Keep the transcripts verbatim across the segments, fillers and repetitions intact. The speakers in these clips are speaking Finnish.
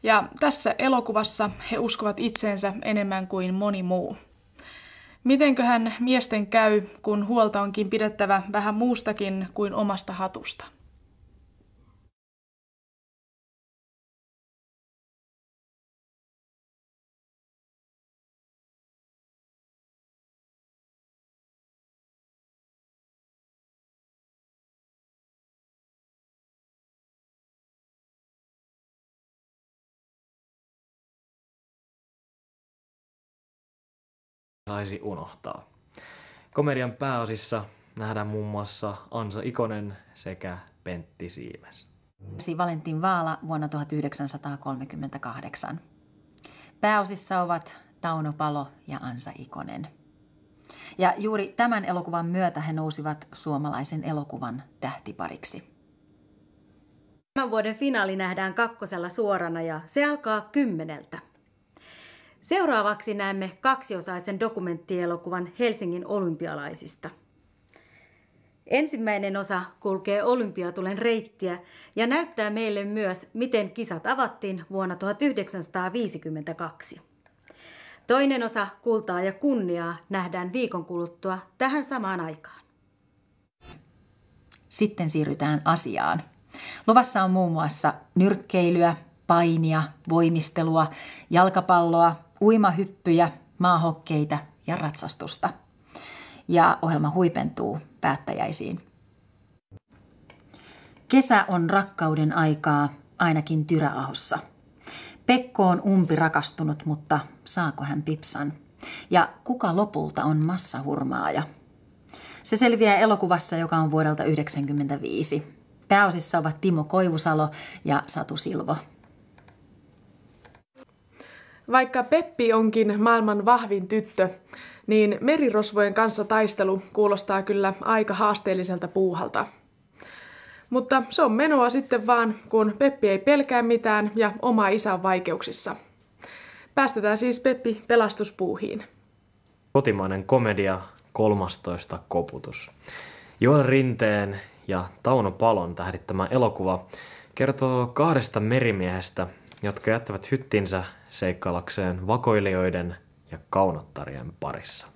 Ja tässä elokuvassa he uskovat itseensä enemmän kuin moni muu. Mitenköhän miesten käy, kun huolta onkin pidettävä vähän muustakin kuin omasta hatusta? Saisi unohtaa. Komedian pääosissa nähdään muun muassa Ansa Ikonen sekä Pentti Siimes. Valentin Vaala vuonna tuhatyhdeksänsataakolmekymmentäkahdeksan. Pääosissa ovat Tauno Palo ja Ansa Ikonen. Ja juuri tämän elokuvan myötä he nousivat suomalaisen elokuvan tähtipariksi. Tämän vuoden finaali nähdään kakkosella suorana ja se alkaa kymmeneltä. Seuraavaksi näemme kaksiosaisen dokumenttielokuvan Helsingin olympialaisista. Ensimmäinen osa kulkee Olympiatulen reittiä ja näyttää meille myös, miten kisat avattiin vuonna tuhatyhdeksänsataaviisikymmentäkaksi. Toinen osa Kultaa ja kunniaa nähdään viikon kuluttua tähän samaan aikaan. Sitten siirrytään asiaan. Luvassa on muun muassa nyrkkeilyä, painia, voimistelua, jalkapalloa, uimahyppyjä, maahokkeita ja ratsastusta. Ja ohjelma huipentuu päättäjäisiin. Kesä on rakkauden aikaa, ainakin Tyräahossa. Pekko on umpi rakastunut, mutta saako hän pipsan? Ja kuka lopulta on massahurmaaja? Se selviää elokuvassa, joka on vuodelta yhdeksänkymmentäviisi. Pääosissa ovat Timo Koivusalo ja Satu Silvo. Vaikka Peppi onkin maailman vahvin tyttö, niin merirosvojen kanssa taistelu kuulostaa kyllä aika haasteelliselta puuhalta. Mutta se on menoa sitten vaan, kun Peppi ei pelkää mitään ja oma isä on vaikeuksissa. Päästetään siis Peppi pelastuspuuhiin. Kotimainen komedia kolmastoista koputus. Joel Rinteen ja Tauno Palon tähdittämä elokuva kertoo kahdesta merimiehestä, jotka jättävät hyttinsä seikkailakseen vakoilijoiden ja kaunottarien parissa.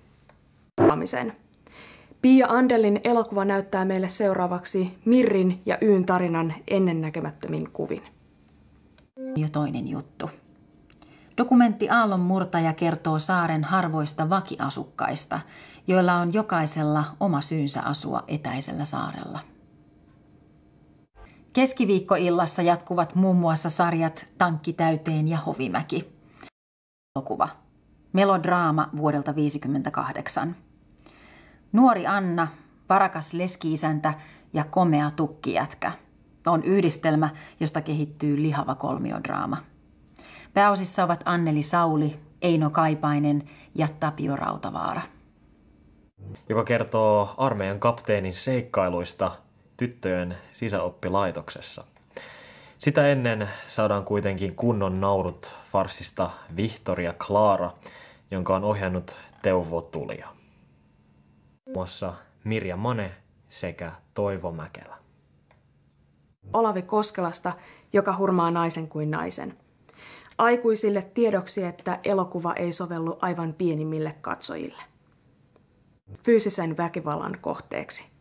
Pia Andelin elokuva näyttää meille seuraavaksi Mirrin ja Yyn tarinan ennennäkemättömin kuvin. Jo toinen juttu. Dokumentti Aallonmurtaja kertoo saaren harvoista vakiasukkaista, joilla on jokaisella oma syynsä asua etäisellä saarella. Keskiviikkoillassa jatkuvat muun muassa sarjat Tankki täyteen ja Hovimäki. Elokuva. Melodraama vuodelta tuhatyhdeksänsataaviisikymmentäkahdeksan. Nuori Anna, varakas leski-isäntä ja komea tukkijätkä on yhdistelmä, josta kehittyy lihava kolmiodraama. Pääosissa ovat Anneli Sauli, Eino Kaipainen ja Tapio Rautavaara. Joka kertoo armeijan kapteenin seikkailuista tyttöjen sisäoppilaitoksessa. Sitä ennen saadaan kuitenkin kunnon naurut farssista Vihtoria Klaara, jonka on ohjannut Teuvo Tulia. Muassa Mirja Mane sekä Toivo Mäkelä. Olavi Koskelasta, joka hurmaa naisen kuin naisen. Aikuisille tiedoksi, että elokuva ei sovellu aivan pienimmille katsojille. Fyysisen väkivallan kohteeksi.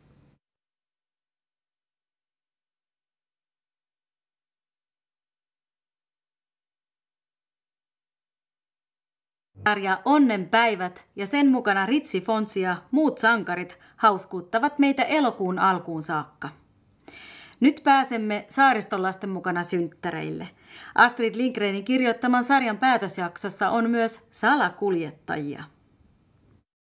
Sarja Onnenpäivät ja sen mukana Ritsi Fonsi ja muut sankarit hauskuuttavat meitä elokuun alkuun saakka. Nyt pääsemme Saaristolasten mukana synttäreille. Astrid Lindgrenin kirjoittaman sarjan päätösjaksossa on myös salakuljettajia.